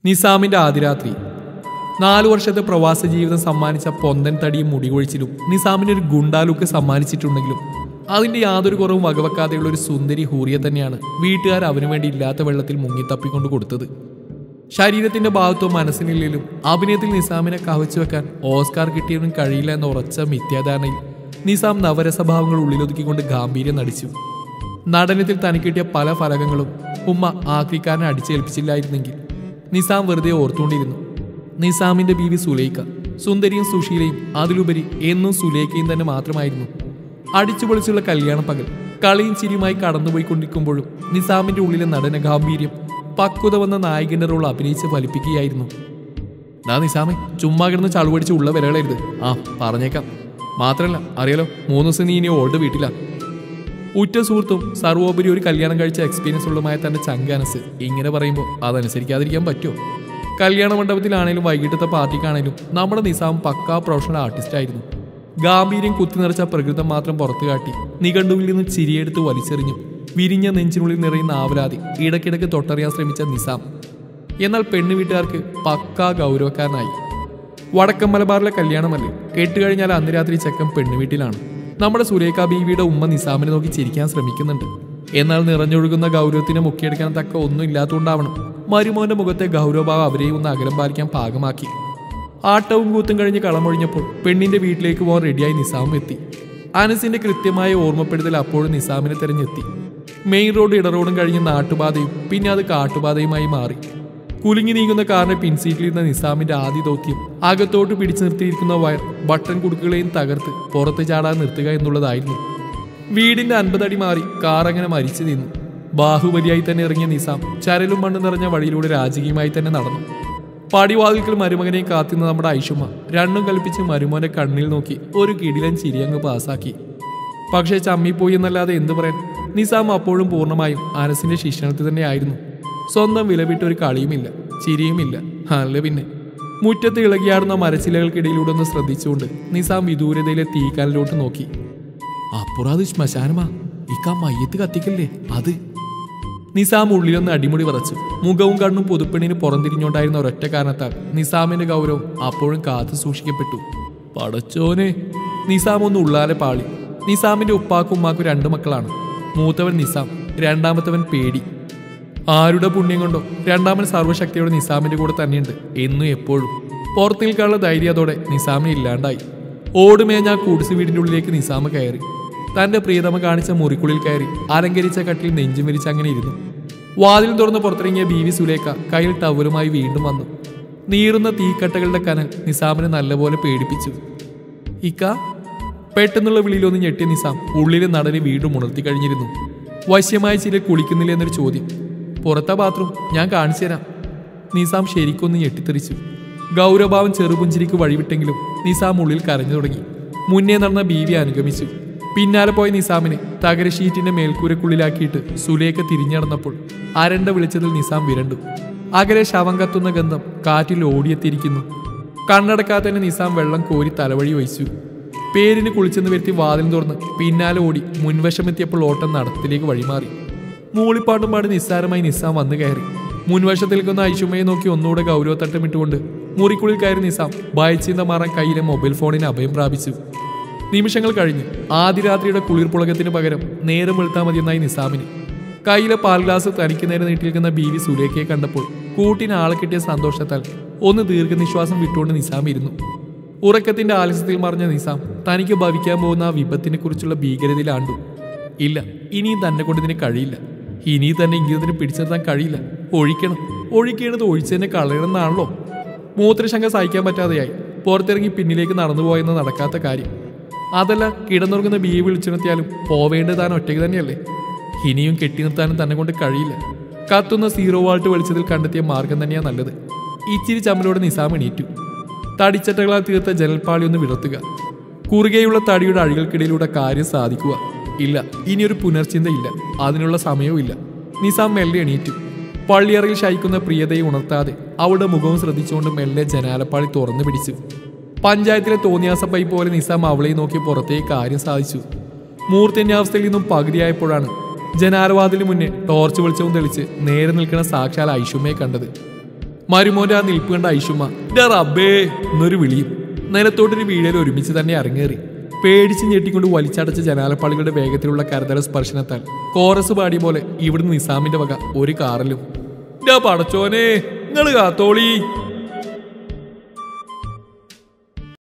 നിസാമിന്റെ ആദിരാത്രി. 4 വർഷത്തെ പ്രവാസ ജീവിതം സമ്മാനിച്ച പൊന്തൻ തടിയും മുടികൊഴിച്ചിലും നിസാമിന് ഒരു ഗുണ്ടാലുക്ക് സമ്മാനിച്ചിട്ടുണ്ടെങ്കിലും അതിന്റെ യാതൊരു കുറവും വകവെക്കാതെയുള്ള ഒരു സുന്ദരി ഹൂറിയെ തന്നെയാണ് വീട്ടുകാർ അവനു വേണ്ടി ഇല്ലാത്ത വെള്ളത്തിൽ മുങ്ങിത്തപ്പിക്കൊണ്ട് കൊടുത്തത്. ശരീരത്തിന്റെ ഭാഗത്തോ മനസ്സിനില്ലെങ്കിലും അഭിനയത്തിൽ നിസാമിനെ കവച്ചു വെക്കാൻ ഓസ്കാർ കിട്ടിയവനും കഴിയില്ല എന്ന ഉറച്ച മിഥ്യാധാരണയിൽ നിസാം നവരസഭാവങ്ങൾ ഉള്ളിലൊതുക്കിക്കൊണ്ട് ഗാംഭീര്യം നടിച്ചു. നടനത്തിൽ തനിക്ക് കിട്ടിയ പല ഫലകങ്ങളും ഉമ്മ ആക്രിക്കാരനെ അടിച്ചേൽപ്പിച്ചില്ലായിരുന്നെങ്കിൽ നിസാം വെറുതെ ഓർത്തുകൊണ്ടിരുന്നു. നിസാമിന്റെ ബീവി സുലൈഖ സുന്ദരിയും സുശീലയും അതിലുപരി എന്നും സുലൈഖയും തന്നെ മാത്രമായിരുന്നു. അടിച്ചുപൊളിച്ചുള്ള കല്യാണ പകൽ കളിയും ചിരിയുമായി കടന്നുപോയിക്കൊണ്ടിരിക്കുമ്പോഴും നിസാമിന്റെ ഉള്ളിലെ നടന ഗാംഭീര്യം പക്വത വന്ന നായകന്റെ റോൾ അഭിനയിച്ച് ഫലിപ്പിക്കുകയായിരുന്നു. നിസാമെ ചുമ്മാ കിടന്ന് ചളുവടിച്ച് ഉള്ള വിരകളരുത്. പറഞ്ഞേക്കാം. മാത്രല്ല അറിയാലോ 3 ദിവസം നീ ഇനി ഓൾഡ് വീട്ടില. ഉറ്റ സുഹൃത്തും സർവോപരി ഒരു കല്യാണം കഴിച്ച എക്സ്പീരിയൻസ് ഉള്ളതുമായ തന്റെ ചങ്കനസ് ഇങ്ങനെ പറയുമ്പോൾ അതനുസരിക്കാതിരിക്കാൻ പറ്റുമോ? കല്യാണ മണ്ഡപത്തിലാണേലും വൈകിട്ടത്തെ പാർട്ടിക്കാണേലും നമ്മുടെ നിസാം പക്കാ പ്രൊഫഷണൽ ആർട്ടിസ്റ്റ് ആയിരുന്നു. ഗാംഭീര്യം കുത്തി നിറച്ച പ്രകൃതം മാത്രം പുറത്തു കാട്ടി നിഘണ്ടുവിൽ നിന്ന് ചിരിയെടുത്ത് വലിച്ചെറിഞ്ഞു വിരിഞ്ഞ നെഞ്ചിനുള്ളിൽ നിറയുന്ന ആവലാതി ഇടയ്ക്കിടയ്ക്ക് തൊട്ടറിയാൻ ശ്രമിച്ച നിസാം എന്നാൽ പെണ്ണു വീട്ടുകാർക്ക് പക്കാ ഗൗരവക്കാരനായി. വടക്കൻ മലബാറിലെ കല്യാണമല്ലേ, കേട്ടുകഴിഞ്ഞാൽ അന്ന് രാത്രി ചെക്കൻ പെണ്ണു വീട്ടിലാണ്. നമ്മുടെ സുരേഖ ബീവിയുടെ ഉമ്മ നിസാമിനെ നോക്കി ചിരിക്കാൻ ശ്രമിക്കുന്നുണ്ട്. എന്നാൽ നിറഞ്ഞൊഴുകുന്ന ഗൗരവത്തിനെ മുക്കിയെടുക്കാൻ തക്ക ഒന്നും ഇല്ലാത്തതുകൊണ്ടാവണം മരുമോന്റെ മുഖത്തെ ഗൗരവഭാവം അവരെയും ഒന്ന് അകലം പാലിക്കാൻ പാകമാക്കി. ആട്ടവും കൂത്തും കഴിഞ്ഞ് കളമൊഴിഞ്ഞപ്പോൾ പെണ്ണിന്റെ വീട്ടിലേക്ക് പോകാൻ റെഡിയായി നിസാമും എത്തി. അനസിന്റെ കൃത്യമായ ഓർമ്മപ്പെടുത്തൽ അപ്പോഴും നിസാമിനെ തെരഞ്ഞെത്തി. മെയിൻ റോഡ് ഇടറോഡും കഴിഞ്ഞ് നാട്ടുപാതയും പിന്നെ അത് കാട്ടുപാതയുമായി മാറി. കുലുങ്ങി നീങ്ങുന്ന കാറിന്റെ പിൻസീറ്റിലിരുന്ന നിസാമിന്റെ ആദ്യ ദൗത്യം അകത്തോട്ട് പിടിച്ചു നിർത്തിയിരിക്കുന്ന വയർ ബട്ടൺ കുടുക്കുകളെയും തകർത്ത് പുറത്ത് ചാടാൻ നിർത്തുക എന്നുള്ളതായിരുന്നു. വീടിന്റെ 50 അടി മാറി കാർ അങ്ങനെ മരിച്ചു നിന്നു. ബാഹുബലിയായി തന്നെ ഇറങ്ങിയ നിസാം ചരലും മണ്ണ് നിറഞ്ഞ വഴിയിലൂടെ രാജകീയമായി തന്നെ നടന്നു. പടിവാതിൽക്കൽ മരുമകനെയും കാത്തുന്ന നമ്മുടെ ഐഷുമ്മ രണ്ടും കൽപ്പിച്ച് മരുമോന്റെ കണ്ണിൽ നോക്കി ഒരു കിടിലൻ ചിരിയങ്ങ് പാസാക്കി. പക്ഷേ ചമ്മിപ്പോയി എന്നല്ലാതെ എന്തു പറയാൻ, നിസാം അപ്പോഴും പൂർണ്ണമായും അനസിന്റെ ശിക്ഷണത്തിൽ തന്നെ ആയിരുന്നു. സ്വന്തം വിലവിട്ടൊരു കളിയുമില്ല, ചിരിയുമില്ല. അല്ല പിന്നെ മുറ്റത്ത് ഇളകിയാടുന്ന മരച്ചിലകൾക്കിടയിലൂടെ ഒന്ന് ശ്രദ്ധിച്ചുകൊണ്ട് നിസാം വിദൂരതയിലെ തീക്കാലിലോട്ട് നോക്കി. അപ്പുറം അത് ശ്മശാനമാ, ഇക്കാ മയ്യത്ത് കത്തിക്കല്ലേ അത്. നിസാം ഉള്ളിലൊന്ന് അടിമുടി വിറച്ചു. മുഖവും കണ്ണും പുതുപ്പെണ്ണിന് പുറംതിരിഞ്ഞോണ്ടായിരുന്ന ഒരൊറ്റ കാരണത്താൽ നിസാമിന്റെ ഗൗരവം അപ്പോഴും കാത്തു സൂക്ഷിക്കപ്പെട്ടു. പടച്ചോനെ! നിസാം ഒന്ന് ഉള്ളാലെ പാളി. നിസാമിന്റെ ഉപ്പാക്കും ഉമ്മാക്കും 2 മക്കളാണ്. മൂത്തവൻ നിസാം, രണ്ടാമത്തവൻ പേടി. ആരുടെ പുണ്യം കൊണ്ടോ രണ്ടാമൻ സർവ്വശക്തിയോടെ നിസാമിന്റെ കൂടെ തന്നെയുണ്ട് എന്നും എപ്പോഴും. പുറത്തു നിൽക്കാനുള്ള ധൈര്യം അതോടെ നിസാമിന് ഇല്ലാണ്ടായി. ഓടുമേഞ്ഞ കൂടിസ് വീടിന്റെ ഉള്ളിലേക്ക് നിസാമ കയറി. തന്റെ പ്രിയതമ കാണിച്ച മുറിക്കുള്ളിൽ കയറി അലങ്കരിച്ച കട്ടിൽ നെഞ്ചും വിരിച്ച് അങ്ങനെ ഇരുന്നു. വാതിൽ തുറന്ന് പുറത്തിറങ്ങിയ ബീവി സുലേഖ കയ്യിൽ ടവലുമായി വീണ്ടും വന്നു. നീറുന്ന തീക്കട്ടകളുടെ കനൽ നിസാമിനെ നല്ലപോലെ പേടിപ്പിച്ചു. ഇക്ക! പെട്ടെന്നുള്ള വിളിയിലൊന്ന് ഞെട്ടിയ നിസാം ഉള്ളിലെ നടനെ വീണ്ടും ഉണർത്തി കഴിഞ്ഞിരുന്നു. വശ്യമായ ചില കുളിക്കുന്നില്ല എന്നൊരു ചോദ്യം. പുറത്തെ ബാത്റൂം ഞാൻ കാണിച്ചു തരാം. നിസാം ശരിക്കൊന്ന് ഞെട്ടിത്തെറിച്ചു. ഗൗരവഭാവം ചെറുപുഞ്ചിരിക്ക് വഴിവിട്ടെങ്കിലും നിസാം ഉള്ളിൽ കരഞ്ഞു തുടങ്ങി. മുന്നേ നടന്ന ബീവി അനുഗമിച്ചു. പിന്നാലെ പോയ നിസാമിനെ തകര ഷീറ്റിന്റെ മേൽക്കൂരക്കുള്ളിലാക്കിയിട്ട് സുലേഖ തിരിഞ്ഞടന്നപ്പോൾ അരണ്ട വിളിച്ചതിൽ നിസാം വിരണ്ടു. അകലെ ശവം കത്തുന്ന ഗന്ധം കാറ്റിൽ ഓടിയെത്തിയിരിക്കുന്നു. കണ്ണടക്കാതെ തന്നെ നിസാം വെള്ളം കോരി തലവഴി ഒഴിച്ചു. പേരിന് കുളിച്ചെന്ന് വരുത്തി വാതിൽ തുറന്ന് പിന്നാലെ ഓടി മുൻവശമെത്തിയപ്പോൾ ഓട്ടം നടത്തിലേക്ക് വഴിമാറി. മൂളിപ്പാട്ടും പാടി നിസ്സാരമായി നിസാം വന്നു കയറി. മുൻവശത്തിൽക്കുന്ന ഐഷുമ്മയെ നോക്കി ഒന്നുകൂടെ ഗൗരവത്തട്ടമിട്ടുകൊണ്ട് മുറിക്കുള്ളിൽ കയറി നിസാം ഭയച്ചിന്ത മാറാൻ കയ്യിലെ മൊബൈൽ ഫോണിന് അഭയം പ്രാപിച്ചു. നിമിഷങ്ങൾ കഴിഞ്ഞ് ആദിരാത്രിയുടെ കുളിർപ്പുളകത്തിന് പകരം നേരം വെളുത്താൽ മതിയെന്നായി നിസാമിന്. കയ്യിലെ പാൽ ഗ്ലാസ് തനിക്ക് നേരെ നീട്ടിയിരിക്കുന്ന ബീവി സുലേഖയെ കണ്ടപ്പോൾ കൂട്ടിന് ആളെ കിട്ടിയ സന്തോഷത്താൽ ഒന്ന് ദീർഘനിശ്വാസം വിട്ടുകൊണ്ട് നിസാം ഇരുന്നു. ഉറക്കത്തിന്റെ ആലസ്യത്തിൽ മറിഞ്ഞ നിസാം തനിക്ക് ഭവിക്കാൻ പോകുന്ന ആ വിപത്തിനെ കുറിച്ചുള്ള ഭീകരതയിലാണ്ടു. ഇല്ല, ഇനിയും തന്നെ കൊണ്ട് ഇതിന് കഴിയില്ല. ഇനി തന്നെ ഇംഗിതത്തിന് പിടിച്ചു നിർത്താൻ കഴിയില്ല. ഒഴിക്കേണ്ടത് ഒഴിച്ചു തന്നെ കളയണമെന്നാണല്ലോ. മൂത്രശങ്ക സഹിക്കാൻ പറ്റാതെയായി പുറത്തിറങ്ങി പിന്നിലേക്ക് നടന്നുപോയെന്ന് നടക്കാത്ത കാര്യം. അതല്ല, കിടന്നുറങ്ങുന്ന ബീവി വിളിച്ചുണർത്തിയാലും പോവേണ്ടത് താൻ ഒറ്റയ്ക്ക് തന്നെയല്ലേ. ഇനിയും കെട്ടി നിർത്താനും തന്നെ കൊണ്ട് കഴിയില്ല. കത്തുന്ന 0 വാൾട്ട് വെളിച്ചത്തിൽ കണ്ടെത്തിയ മാർഗം തന്നെയാണ് നല്ലത്. ഇച്ചിരി ചമ്മലോടെ നിസാം എണീറ്റു. തടിച്ചട്ടകളാൽ തീർത്ത ജനൽപ്പാളി ഒന്ന് വിടർത്തുക. കുറുകെയുള്ള തടിയുടെ അഴികൾക്കിടയിലൂടെ കാര്യം സാധിക്കുക. ഇല്ല, ഇനിയൊരു പുനർചിന്തയില്ല. അതിനുള്ള സമയവും ഇല്ല. നിസാം മെല്ലെ എണീറ്റു. പള്ളിയറയിൽ ശയിക്കുന്ന പ്രിയതയെ ഉണർത്താതെ അവളുടെ മുഖവും ശ്രദ്ധിച്ചുകൊണ്ട് മെല്ലെ ജനാലപ്പാളി തുറന്നു പിടിച്ചു. പഞ്ചായത്തിലെ തോന്നിയാസപ്പൈ പോലെ നിസാം അവളെ നോക്കി പുറത്തേക്ക് കാര്യം സാധിച്ചു. മൂർധന്യാവസ്ഥയിൽ നിന്നും പകുതിയായപ്പോഴാണ് ജനാലവാതിന് മുന്നേ ടോർച്ച് വെളിച്ചവും തെളിച്ച് നേരെ നിൽക്കുന്ന സാക്ഷാൽ ഐഷുമ്മയെ കണ്ടത്. മരുമോന്റെ ആ നിൽപ്പ് കണ്ട ഐഷുമ്മ റബ്ബേ എന്നൊരു വിളിയും നിലത്തോട്ടൊരു വീഴൽ ഒരുമിച്ച് തന്നെ അരങ്ങേറി. പേടിച്ച് ഞെട്ടിക്കൊണ്ട് വലിച്ചടച്ച ജനാലപ്പാളികളുടെ വേഗത്തിലുള്ള കരതല സ്പർശനത്താൽ കോറസ് പാടിയ പോലെ ഇവിടുന്ന് നിസാമിന്റെ വക ഒരു കാറിലും പടച്ചോനെ നിങ്ങള് കാത്തോളി